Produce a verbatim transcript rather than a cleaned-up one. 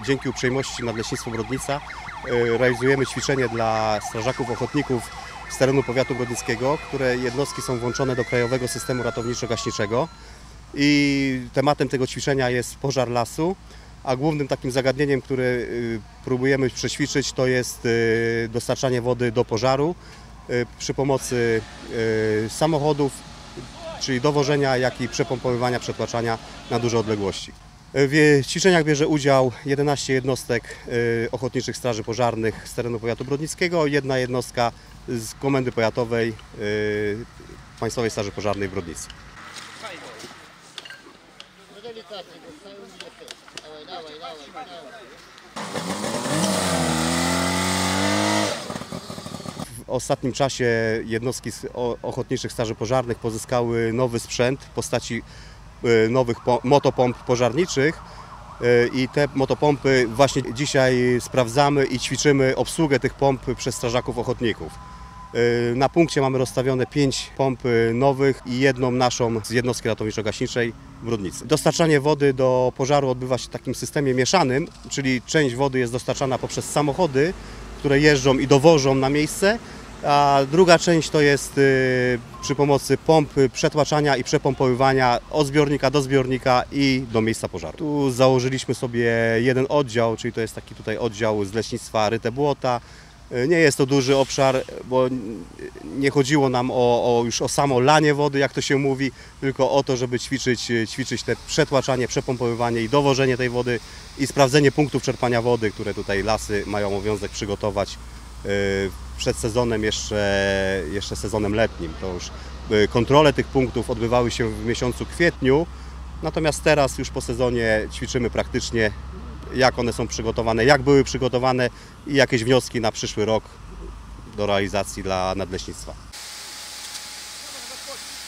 dzięki uprzejmości Nadleśnictwa Brodnica realizujemy ćwiczenie dla strażaków ochotników z terenu powiatu brodnickiego, które jednostki są włączone do Krajowego Systemu Ratowniczo-Gaśniczego i tematem tego ćwiczenia jest pożar lasu, a głównym takim zagadnieniem, które próbujemy przećwiczyć, to jest dostarczanie wody do pożaru przy pomocy samochodów, czyli dowożenia, jak i przepompowywania, przetłaczania na duże odległości. W ćwiczeniach bierze udział jedenaście jednostek ochotniczych straży pożarnych z terenu powiatu brodnickiego, jedna jednostka z Komendy Powiatowej Państwowej Straży Pożarnej w Brodnicy. W ostatnim czasie jednostki ochotniczych straży pożarnych pozyskały nowy sprzęt w postaci nowych motopomp pożarniczych i te motopompy właśnie dzisiaj sprawdzamy i ćwiczymy obsługę tych pomp przez strażaków ochotników. Na punkcie mamy rozstawione pięć pomp nowych i jedną naszą z jednostki ratowniczo-gaśniczej w Brodnicy. Dostarczanie wody do pożaru odbywa się w takim systemie mieszanym, czyli część wody jest dostarczana poprzez samochody, które jeżdżą i dowożą na miejsce, a druga część to jest przy pomocy pomp przetłaczania i przepompowywania od zbiornika do zbiornika i do miejsca pożaru. Tu założyliśmy sobie jeden oddział, czyli to jest taki tutaj oddział z leśnictwa Ryte Błota. Nie jest to duży obszar, bo nie chodziło nam o, o już o samo lanie wody, jak to się mówi, tylko o to, żeby ćwiczyć, ćwiczyć te przetłaczanie, przepompowywanie i dowożenie tej wody i sprawdzenie punktów czerpania wody, które tutaj lasy mają obowiązek przygotować przed sezonem, jeszcze, jeszcze sezonem letnim. To już kontrole tych punktów odbywały się w miesiącu kwietniu, natomiast teraz już po sezonie ćwiczymy praktycznie, jak one są przygotowane, jak były przygotowane i jakieś wnioski na przyszły rok do realizacji dla nadleśnictwa.